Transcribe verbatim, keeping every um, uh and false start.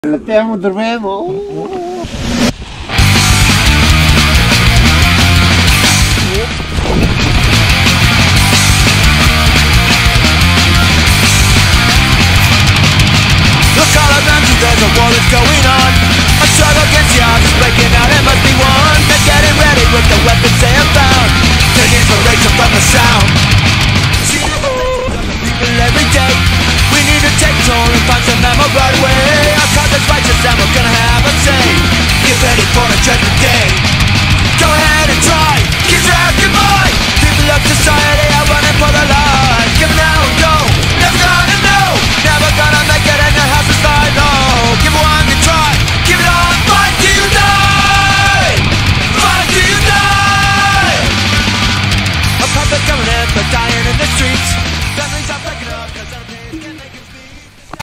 Latiamo, dormevo. Look all around you, there's a war that's going on. A struggle against the odds is breaking out, it must be won. They're getting ready with the weapons they have found. Take inspiration from the sound. See the people every day. We need to take toll and find some